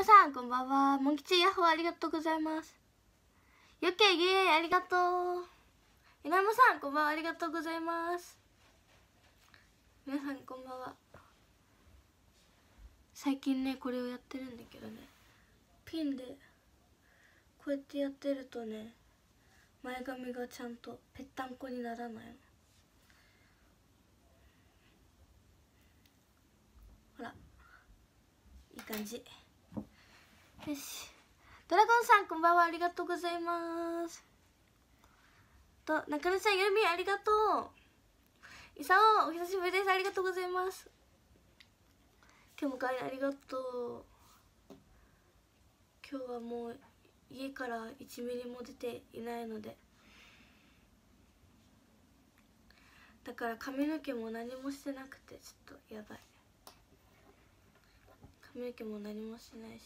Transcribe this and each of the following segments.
むさんこんばんは。モン吉ヤッホーありがとうございます。よけイエーイありがとう。いなむさんこんばんは、ありがとうございます。皆さんこんばんは。最近ねこれをやってるんだけどね、ピンでこうやってやってるとね、前髪がちゃんとぺったんこにならないの。ほらいい感じ。よし、ドラゴンさんこんばんは、ありがとうございます。と中野さん、ゆるみありがとう。いさおお久しぶりです、ありがとうございます。今日もかいありがとう。今日はもう家から1ミリも出ていないので、だから髪の毛も何もしてなくてちょっとやばい。髪の毛も何もしないし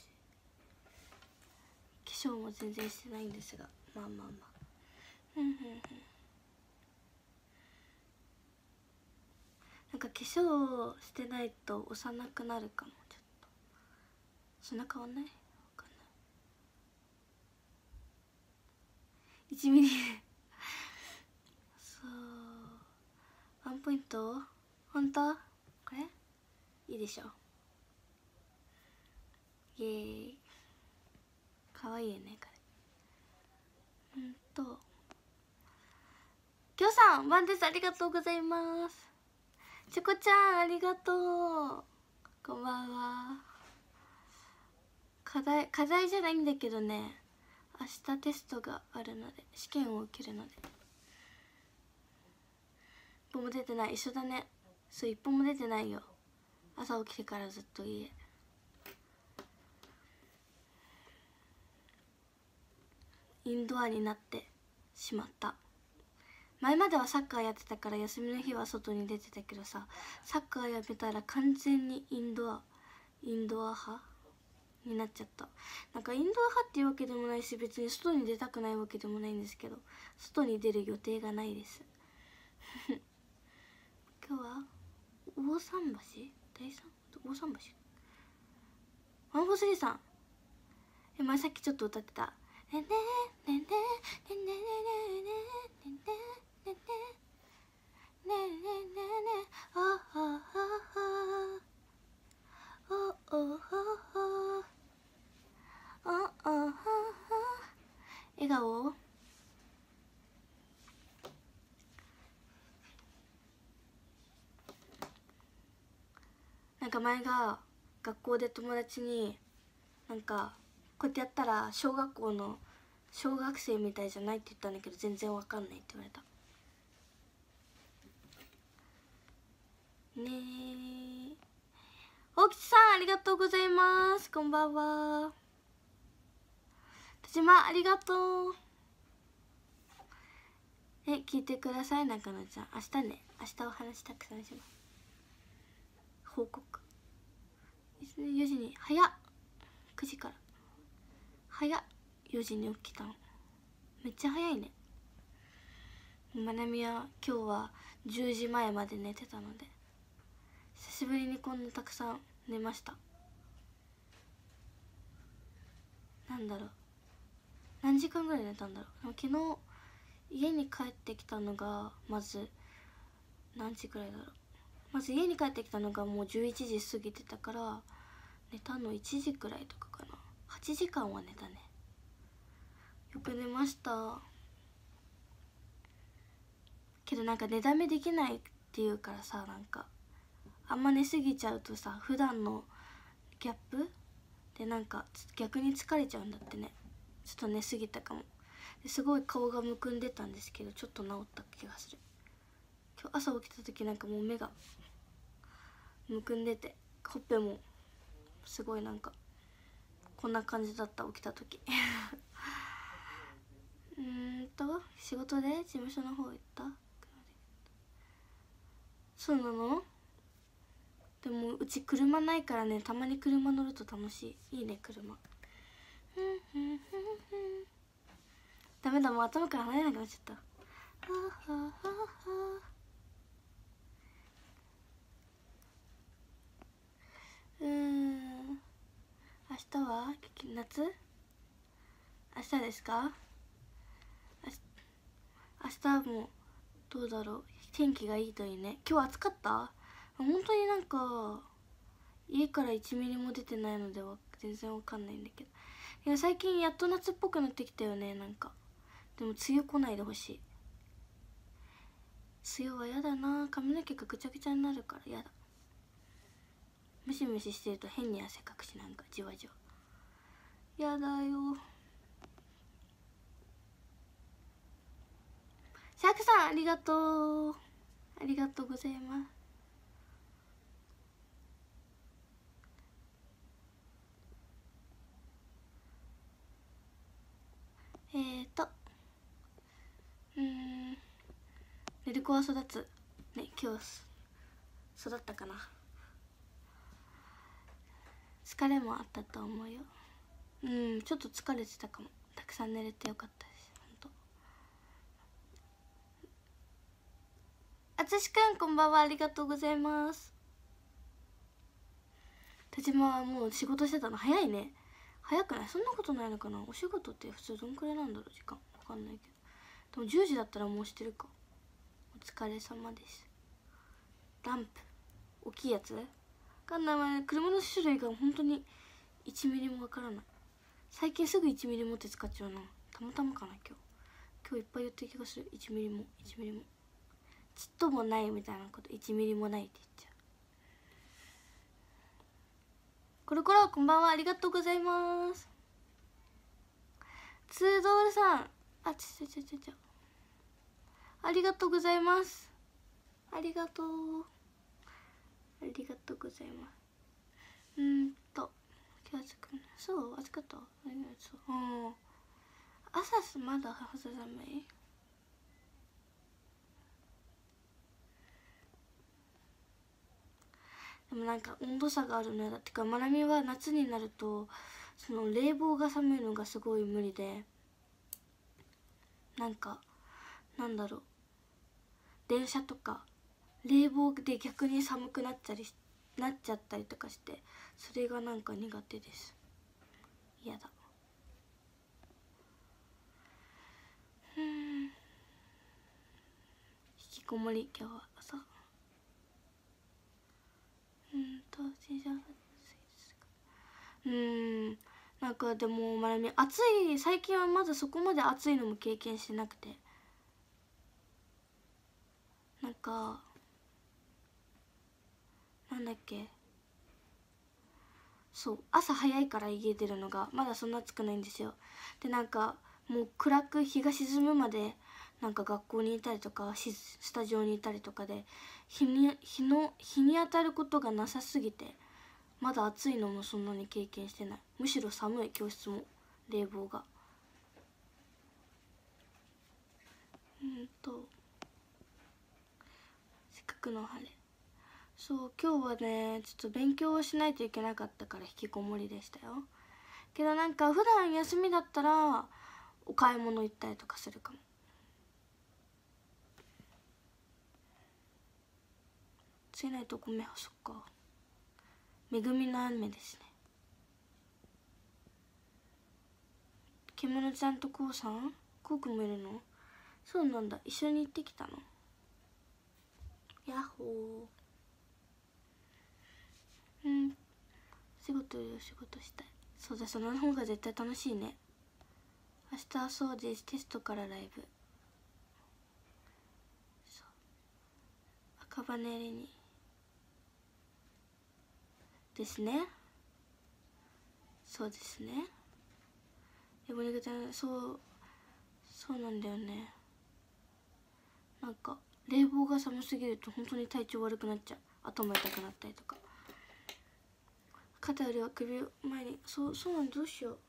化粧も全然してないんですが、まあまあまあなんか化粧してないと幼くなるかも。ちょっとそんな変わんない？わかんない1ミリそうワンポイント本当？これいいでしょ。イエーイ、かわいいよねこれ。きょうさんワンです、ありがとうございます。チョコちゃんありがとう、こんばんは。課題じゃないんだけどね、明日テストがあるので試験を受けるので。一歩も出てない。一緒だね。そう、一歩も出てないよ。朝起きてからずっと家。インドアになってしまった。前まではサッカーやってたから休みの日は外に出てたけどさ、サッカーやめたら完全にインドア派になっちゃった。なんかインドア派っていうわけでもないし、別に外に出たくないわけでもないんですけど、外に出る予定がないです今日は大桟橋、大桟橋、ワンフォースリーさん、前さっきちょっと歌ってた。ねねねねねねねねねねねねねねねねねああああおおおああ笑顔。なんか前が学校で友達になんかこうやってやったら小学校の小学生みたいじゃないって言ったんだけど、全然わかんないって言われたねえ。大吉さんありがとうございます、こんばんは。田島ありがとう。聞いてください中野ちゃん、明日ね、明日お話たくさんします。報告4時に、早っ、9時から早っ、4時に起きたのめっちゃ早いね。まなみは今日は10時前まで寝てたので、久しぶりにこんなたくさん寝ました。なんだろう、何時間ぐらい寝たんだろう。昨日家に帰ってきたのがまず何時くらいだろう。まず家に帰ってきたのがもう11時過ぎてたから、寝たの1時くらいとかかな。8時間は寝たね。よく寝ました。けどなんか寝だめできないっていうからさ、なんかあんま寝すぎちゃうとさ、普段のギャップでなんか逆に疲れちゃうんだってね。ちょっと寝すぎたかも。ですごい顔がむくんでたんですけど、ちょっと治った気がする。今日朝起きた時なんかもう目がむくんでて、ほっぺもすごいなんかこんな感じだった、起きた時仕事で事務所の方行った。そうなの。でもうち車ないからね、たまに車乗ると楽しい。いいね車ダメだ、もう頭から離れなくなっちゃった。 明日は夏？明日ですか？明日もどうだろう、天気がいいといいね。今日暑かった？本当になんか家から1ミリも出てないのでは全然わかんないんだけど、いや最近やっと夏っぽくなってきたよね。なんかでも梅雨来ないでほしい。梅雨はやだな、髪の毛がぐちゃぐちゃになるからやだ。ムシムシしてると変に汗かくし、なんかじわじわやだよ。シャークさんありがとう、ありがとうございます。寝る子は育つね。今日育ったかな。疲れもあったと思うよ。ちょっと疲れてたかも。たくさん寝れてよかったです。ほんと。あつしくんこんばんは、ありがとうございます。田島はもう仕事してたの早いね。早くない？そんなことないのかな。お仕事って普通どんくらいなんだろう、時間。わかんないけど、でも10時だったらもうしてるか。お疲れ様です。ランプ大きいやつわかんない。車の種類が本当に1ミリもわからない。最近すぐ1ミリ持って使っちゃうな。たまたまかな。今日いっぱい言ってる気がする。1ミリも1ミリもちっともないみたいなこと。1ミリもないって言っちゃう。コロコロこんばんは、ありがとうございます。ツードールさん、ありがとうございます。ありがとう、ありがとうございます。今日暑くない？そう暑かった？そう、朝まだ肌寒い。でもなんか温度差があるね。だってかまなみは夏になるとその冷房が寒いのがすごい無理で、なんかなんだろう、電車とか冷房で逆に寒くなっちゃったりとかして、それがなんか苦手です。嫌だ。引きこもり今日はさ。なんかでもまなみ暑い、最近はまだそこまで暑いのも経験してなくて、なんかなんだっけ、そう朝早いから家出るのがまだそんな暑くないんですよ。でなんかもう暗く日が沈むまでなんか学校にいたりとかスタジオにいたりとかで日に当たることがなさすぎて、まだ暑いのもそんなに経験してない。むしろ寒い、教室も冷房が。せっかくの晴れ。そう今日はねちょっと勉強をしないといけなかったから引きこもりでしたよ。けどなんか普段休みだったらお買い物行ったりとかするかも。ついないと米はそっか、恵みの雨ですね。獣ちゃんとこうさん、こうくんもいるの？そうなんだ、一緒に行ってきたの？やっほー。仕事よりお仕事したい。そうだ、その方が絶対楽しいね。明日はそうです、テストからライブ。そう赤羽リにですね。そうですね。でもそうなんだよね。なんか冷房が寒すぎると本当に体調悪くなっちゃう。頭痛くなったりとか、肩よりは首を前に。そうなんだ、どうしよう。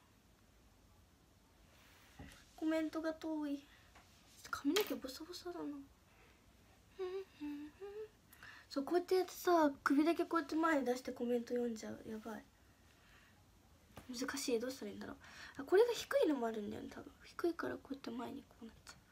コメントが遠い。髪の毛ボサボサだな。そうこうやってやってさ、首だけこうやって前に出してコメント読んじゃう。やばい、難しい。どうしたらいいんだろう。これが低いのもあるんだよね多分。低いからこうやって前にこうなっちゃう。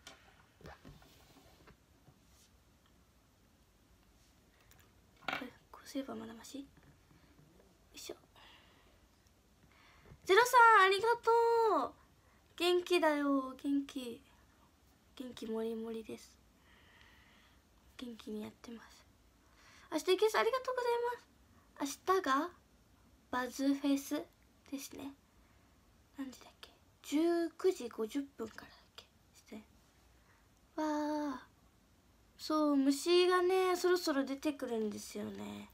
こうすればまだまし。よいしょ。 ゼロさんありがとう。元気だよ、元気もりもりです。元気にやってます。明日いけすありがとうございます。明日がバズフェスですね。何時だっけ、19時50分からだっけ。わあ、そう、虫がねそろそろ出てくるんですよね。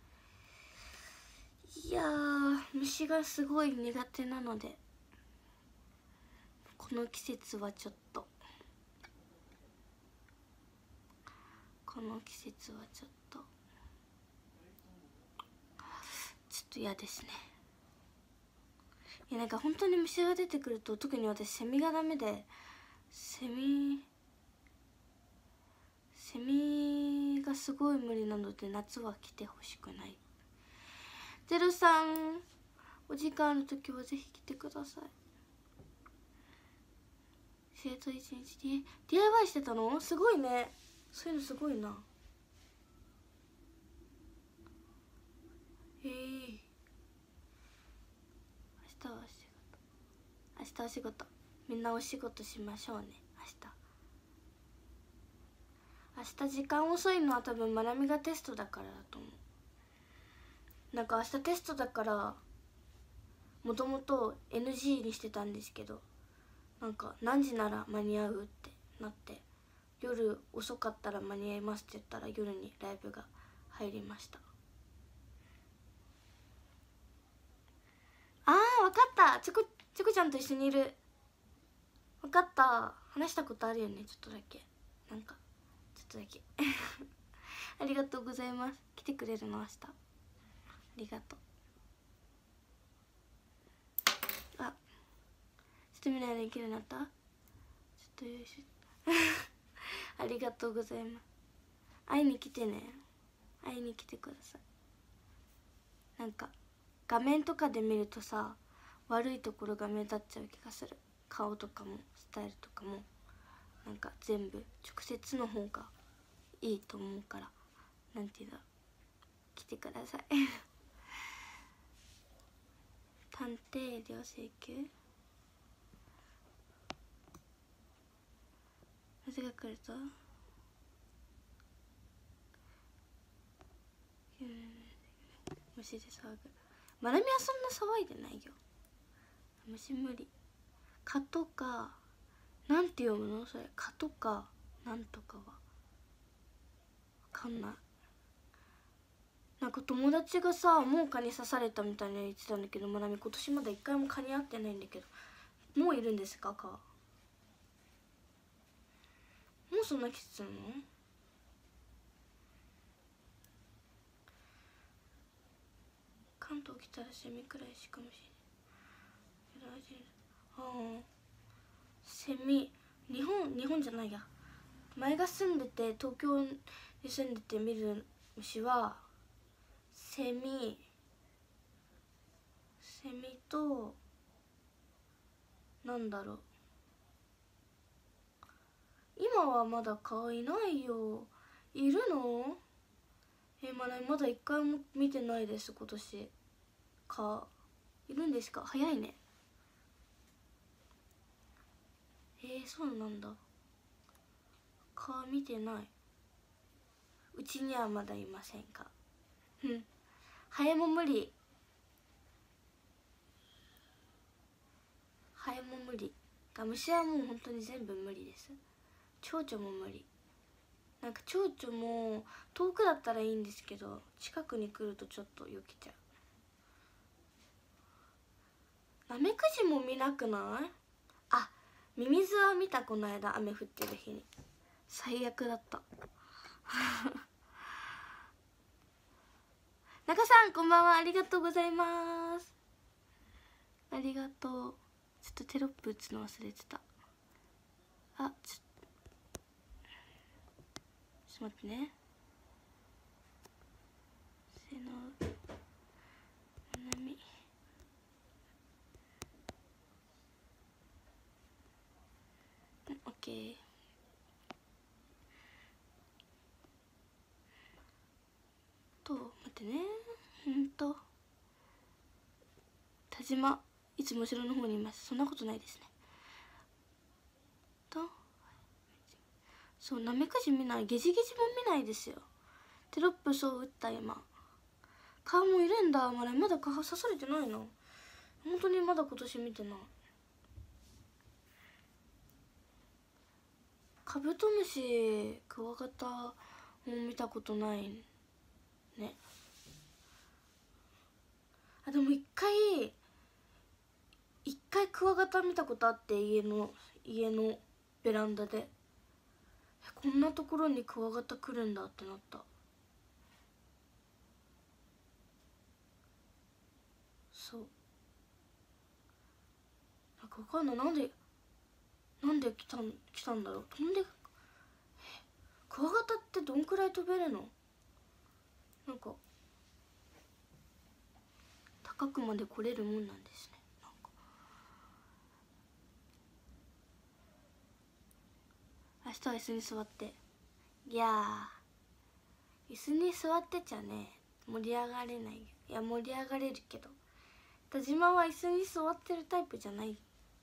いやー、虫がすごい苦手なので、この季節はちょっと嫌ですね。いや、なんか本当に虫が出てくると、特に私セミがダメで、セミがすごい無理なので、夏は来てほしくない。ゼロさん、お時間ある時はぜひ来てください。生徒一日 DIY してたのすごいね。そういうのすごいな。明日はお仕事、みんなお仕事しましょうね。明日時間遅いのは多分まなみがテストだからだと思う。なんか明日テストだから、もともと NG にしてたんですけど、なんか何時なら間に合うってなって、夜遅かったら間に合いますって言ったら夜にライブが入りました。あー、わかった。チョコちゃんと一緒にいる。わかった。話したことあるよね、ちょっとだけ。なんかちょっとだけありがとうございます。来てくれるの明日。ありがとう。あ、ちょっと見ないでいけるようになった。ちょっとよいしょありがとうございます。会いに来てね。会いに来てください。なんか画面とかで見るとさ、悪いところが目立っちゃう気がする。顔とかもスタイルとかも、なんか全部直接の方がいいと思うから、なんていうんだ、来てください探偵料請求、水が来ると虫で騒ぐ。まなみはそんな騒いでないよ。虫無理。蚊とか、なんて読むのそれ、蚊とかなんとかはわかんない。なんか友達がさ、もう蚊に刺されたみたいな言ってたんだけど、まなみ今年まだ一回も蚊に会ってないんだけど、もういるんですか蚊。もうそんな季節なの？関東来たらセミくらいしかもしれない。ああ、セミ、日本じゃないや、前が住んでて東京に住んでて見る虫はセミと、なんだろう、今はまだ蚊いないよ。いるの？まだ一回も見てないです今年。蚊いるんですか？早いね。そうなんだ。蚊見てない。うちにはまだいませんか。ハエも無理。虫はもう本当に全部無理です。蝶々も無理。なんか蝶々も遠くだったらいいんですけど、近くに来るとちょっと避けちゃう。ナメクジも見なくない？あ、ミミズは見た、この間雨降ってる日に。最悪だった中さんこんばんは、ありがとうございます。ありがとう。ちょっとテロップ打つの忘れてた。あ、ちょっと待ってね。せーの、まなみ、オッケー。待ってね。田島いつも後ろの方にいます。そんなことないですね。そう、ナメクジ見ない、ゲジゲジも見ないですよ。テロップそう打った今。顔もいるんだ。まだ顔刺されてないの。本当にまだ今年見てない。カブトムシ、クワガタも見たことないね。あ、でも一回クワガタ見たことあって、家のベランダで。こんなところにクワガタ来るんだってなった。そう、なんか分かんない。なんで来たんだろう。飛んで、クワガタってどんくらい飛べるの？なんか高くまで来れるもんなんですね。なんか明日は椅子に座って、いやー、椅子に座ってちゃね盛り上がれないよ。いや、盛り上がれるけど、田島は椅子に座ってるタイプじゃない。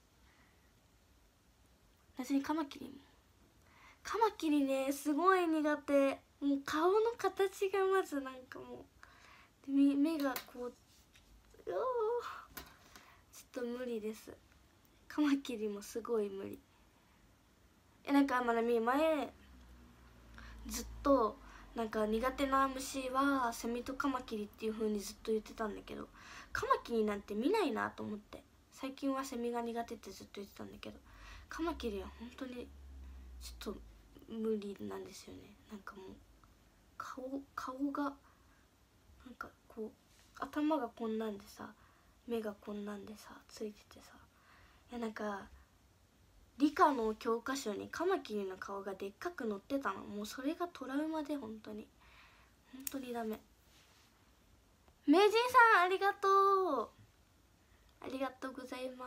別にカマキリね、すごい苦手。もう顔の形がまずなんかもう目がこう、ちょっと無理です。カマキリもすごい無理。なんかまだ前ずっとなんか苦手な虫はセミとカマキリっていう風にずっと言ってたんだけど、カマキリなんて見ないなと思って、最近はセミが苦手ってずっと言ってたんだけど、カマキリは本当にちょっと無理なんですよね。なんかもう顔がなんかこう、頭がこんなんでさ、目がこんなんでさついててさ、いやなんか理科の教科書にカマキリの顔がでっかく載ってたの。もうそれがトラウマで本当にダメ。名人さんありがとう、ありがとうございます。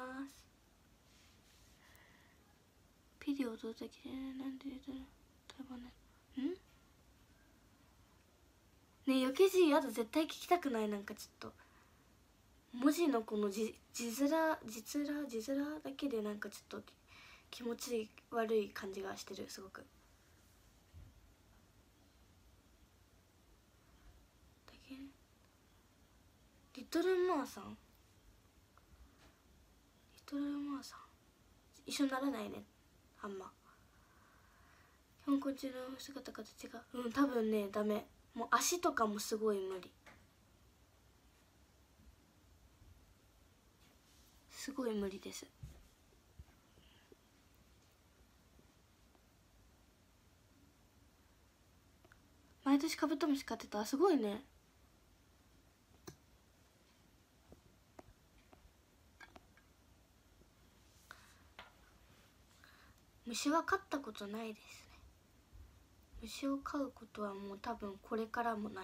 ピリオドだけなんで例えばね、ねえ、余計字やだ、絶対聞きたくない。なんかちょっと文字のこの字面だけでなんかちょっと気持ち悪い感じがしてる、すごく。リトルモアさん一緒にならないね、あんま。香港中の姿形が多分ねダメ。もう足とかもすごい無理、すごい無理です。毎年カブトムシ飼ってた、すごいね。虫は飼ったことないですね。虫を飼うことはもう多分これからもない。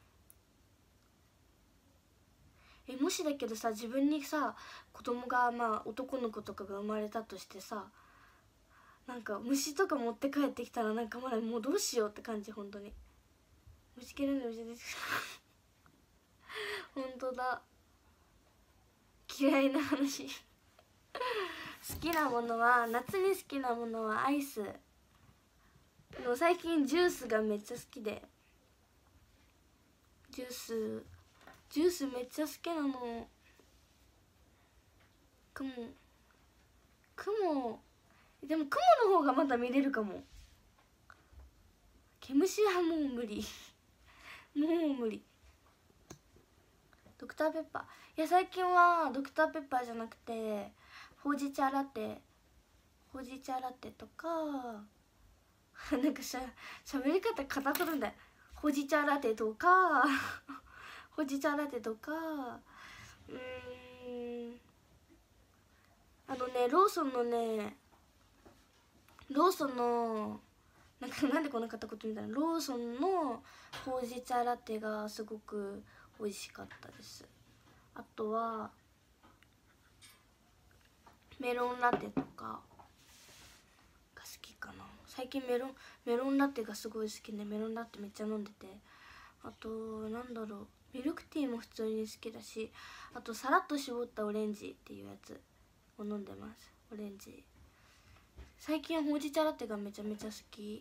もしだけどさ、自分にさ子供が男の子とかが生まれたとしてさ、なんか虫とか持って帰ってきたらなんかもうどうしようって感じ。本当に虫けらの虫です本当だ、嫌いな話好きなものは、夏に好きなものはアイスの、最近ジュースがめっちゃ好きで、ジュースめっちゃ好きなの。雲でも雲の方がまだ見れるかも。毛虫はもう無理もう無理。ドクターペッパー、いや最近はドクターペッパーじゃなくてほうじ茶ラテとかなんか喋り方硬くるんだよ。ほうじ茶ラテとかほうじ茶ラテとか、ローソンのなんでこんな片言みたいな、ローソンのほうじ茶ラテがすごく美味しかったです。あとはメロンラテとかが好きかな。最近メロンラテがすごい好きで、メロンラテめっちゃ飲んでて。あとなんだろう、 ミルクティーも普通に好きだし、あとさらっと絞ったオレンジっていうやつを飲んでます。オレンジ最近ほうじ茶ラテがめちゃめちゃ好き。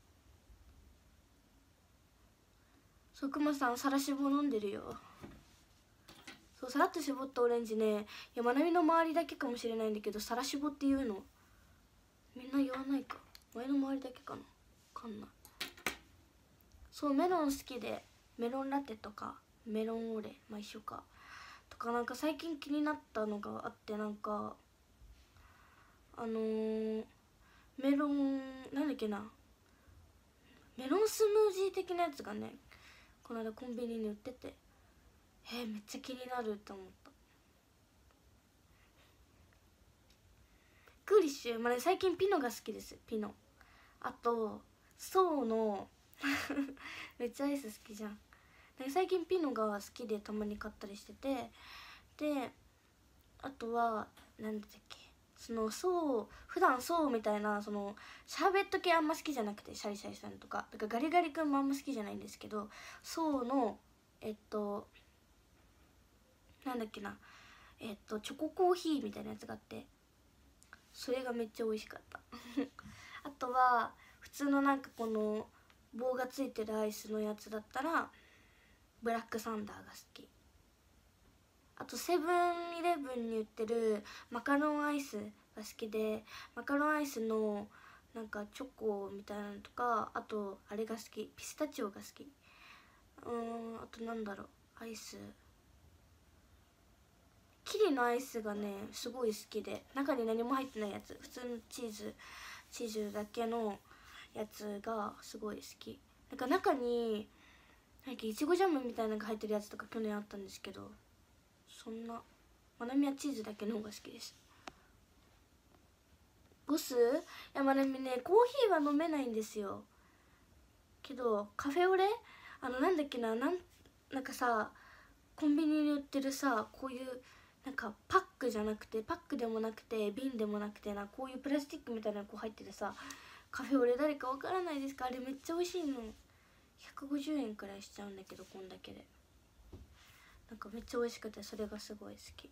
そうくまさんさらしぼ飲んでるよ。そうさらっと絞ったオレンジね、いやまなみの周りだけかもしれないんだけど、さらしぼっていうのみんな言わないか、前の周りだけかな、わかんない。そうメロン好きで、メロンラテとかメロンオレ、まあ一緒かとか、なんか最近気になったのがあって、なんかメロンなんだっけな、メロンスムージー的なやつがね、この間コンビニに売ってて、めっちゃ気になるって思った。クーリッシュ、まあね、最近ピノが好きです。ピノ、あとソーのめっちゃアイス好きじゃん。最近ピノが好きでたまに買ったりしてて、であとは何だっけ、そのそう普段そうみたいな、そのシャーベット系あんま好きじゃなくて、シャリシャリさんとかだからガリガリ君もあんま好きじゃないんですけど、そうのなんだっけな、チョココーヒーみたいなやつがあって、それがめっちゃ美味しかったあとは普通のなんかこの棒がついてるアイスのやつだったらブラックサンダーが好き。あとセブンイレブンに売ってるマカロンアイスが好きで、マカロンアイスのなんかチョコみたいなのとか、あとあれが好き、ピスタチオが好き。あとなんだろう、アイスキリのアイスがねすごい好きで、中に何も入ってないやつ、普通のチーズだけのやつがすごい好き。なんか中になんかいちごジャムみたいなのが入ってるやつとか去年あったんですけど、そんなまなみはチーズだけの方が好きです。ボス、いやまなみねコーヒーは飲めないんですよ。けどカフェオレ、なんだっけな、なんかさコンビニに売ってるさ、こういうなんかパックじゃなくて、パックでもなくて瓶でもなくてな、こういうプラスチックみたいなのこう入っててさ、カフェオレ誰かわからないですか？あれめっちゃ美味しいの。150円くらいしちゃうんだけど、こんだけでなんかめっちゃ美味しくて、それがすごい好き。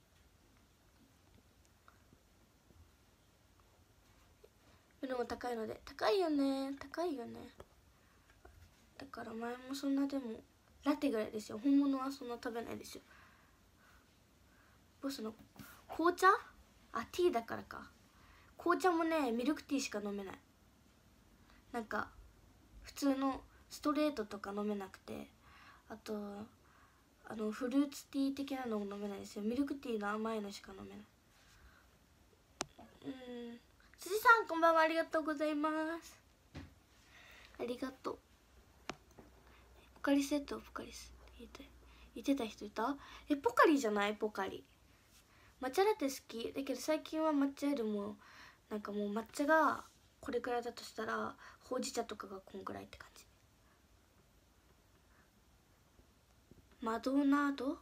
でも高いので、高いよね、高いよね。だから前もそんな、でもラテぐらいですよ。本物はそんな食べないですよ。ボスの紅茶、ティーだからか。紅茶もねミルクティーしか飲めない。なんか普通のストレートとか飲めなくて、あとフルーツティー的なのも飲めないですよ。ミルクティーの甘いのしか飲めない。辻さんこんばんは、ありがとうございます。ありがとう。ポカリスエット、ポカリス言ってた人いた？ポカリじゃない？ポカリ抹茶ラテ好きだけど、最近は抹茶よりもなんかもう抹茶がこれくらいだとしたらほうじ茶とかがこんくらいって感じ。マドナード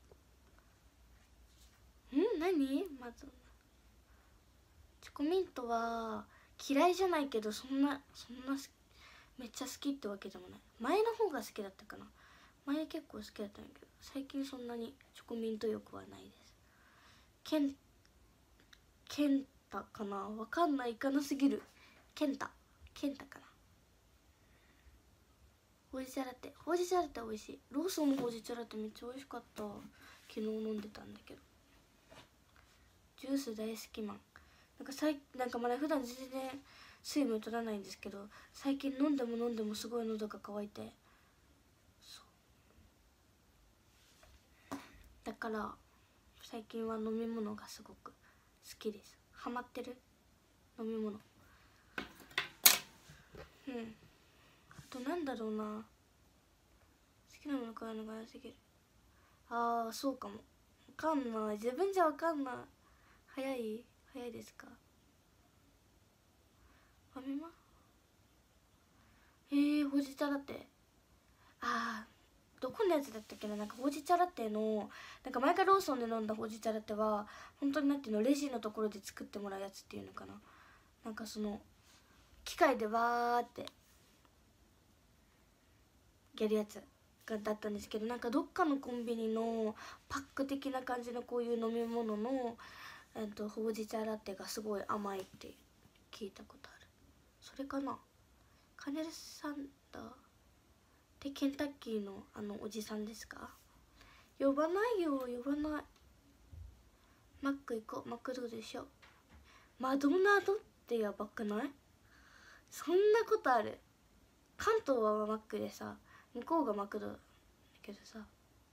何マドナチョコミントは嫌いじゃないけど、そんなめっちゃ好きってわけでもない。前の方が好きだったかな。前結構好きだったんだけど、最近そんなにチョコミント欲はないです。ケンタかな、わかんない、いかなすぎる。ケンタかな。ほうじ茶ラテ美味しい。ローソンのほうじ茶ラテめっちゃ美味しかった。昨日飲んでたんだけど。ジュース大好きマン。なんかまだ普段全然水分取らないんですけど、最近飲んでもすごい喉が渇いて、だから最近は飲み物がすごく好きです。ハマってる飲み物。あとなんだろうな、好きなもの買うのが早すぎる。そうかも。わかんない、自分じゃわかんない。早いですか？ファミマ？ほうじ茶ラテ。どこのやつだったっけな。なんかほうじ茶ラテの、なんか前からローソンで飲んだほうじ茶ラテは本当になんていうの、レジのところで作ってもらうやつっていうのかな。なんかその機械でわーってやるやつだったんですけど、なんかどっかのコンビニのパック的な感じのこういう飲み物の、ほうじ茶ラテがすごい甘いって聞いたことある。それかな。カネルサンダーでケンタッキーのおじさんですか？呼ばないよ、呼ばない。マック行こう。マクドでしょ。マドナドってやばくない？そんなことある？関東はマックでさ、向こうがマクドだけどさ、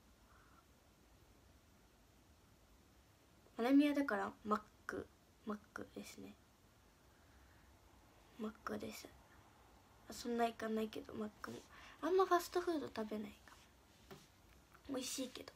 マナミヤだからマックですね。マックです。そんな行かないけど、マックもあんまファストフード食べないかも。美味しいけど。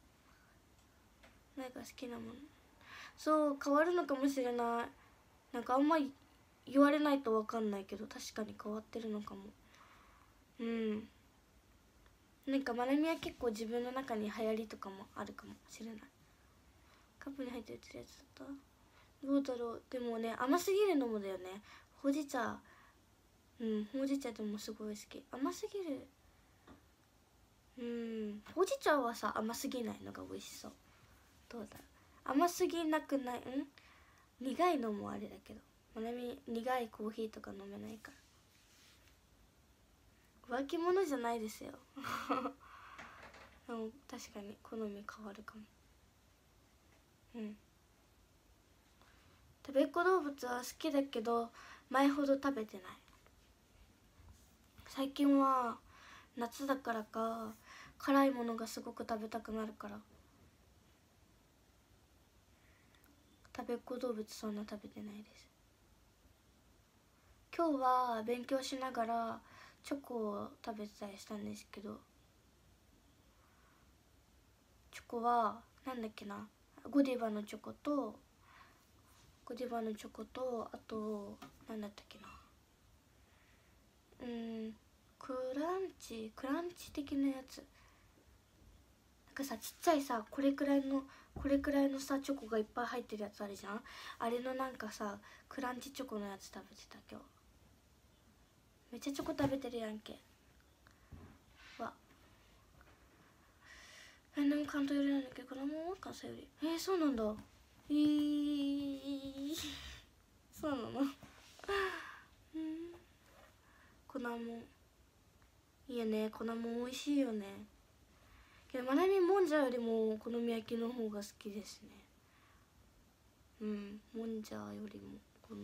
何か好きなもの、そう変わるのかもしれない。なんかあんまり言われないと分かんないけど、確かに変わってるのかも。うん、なんかマナミは結構自分の中に流行りとかもあるかもしれない。カップに入ってるやつだった。どうだろう。でもね、甘すぎるのもだよね。ほうじ茶、ほうじ茶でもすごい好き。甘すぎる。ほうじ茶はさ、甘すぎないのが美味しそう。どうだろう。甘すぎなくない？苦いのもあれだけど、まなみ苦いコーヒーとか飲めないから。浮気者じゃないですよ。でも確かに好み変わるかも。食べっ子動物は好きだけど前ほど食べてない。最近は夏だからか辛いものがすごく食べたくなるから、食べっ子動物そんな食べてないです。今日は勉強しながらチョコを食べてたりしたんですけど、チョコはなんだっけな、ゴディバのチョコとあとなんだったっけな、クランチ的なやつ。なんかさ、ちっちゃいさ、これくらいのさチョコがいっぱい入ってるやつあるじゃん。あれのなんかさ、クランチチョコのやつ食べてた今日。めっちゃチョコ食べてるやんけ。わ、でも関東寄りなんだけど、これも関西より。そうなんだ。そうなの。粉もんいいよね。粉もん美味しいよね。けどまなみもんじゃよりもお好み焼きの方が好きですね。もんじゃよりもお好み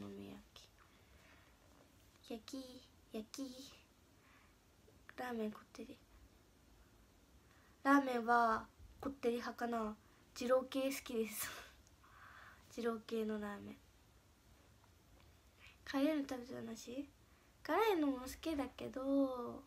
焼きラーメンこってり。ラーメンはこってり派かな。二郎系好きです。二郎系のラーメン。辛いの食べてたなし。辛いのも好きだけど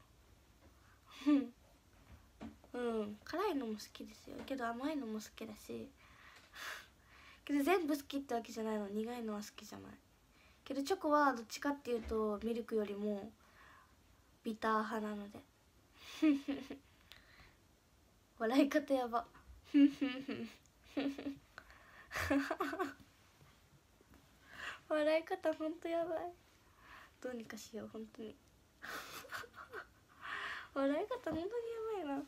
辛いのも好きですよ。けど甘いのも好きだしけど全部好きってわけじゃないの。苦いのは好きじゃないけど、チョコはどっちかっていうとミルクよりもビター派なので笑い方やば笑い方ほんとやばい。どうにかしよう本当に笑い方ほんとにやばい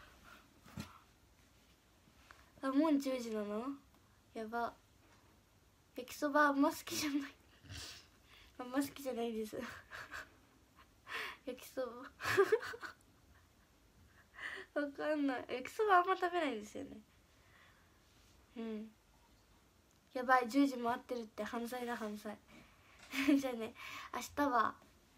な。もう10時なの？やば。焼きそばあんま好きじゃないあんま好きじゃないです焼きそばわかんない。焼きそばあんま食べないですよね。やばい、10時回ってるって。犯罪だ犯罪じゃあね、明日は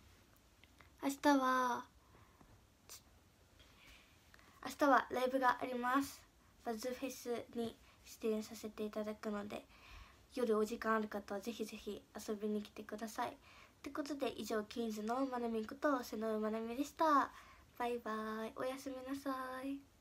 ライブがあります。バズフェスに出演させていただくので、夜お時間ある方はぜひぜひ遊びに来てください。ってことで、以上キーンズのまなみんこと瀬上まなみでした。バイバイ、おやすみなさい。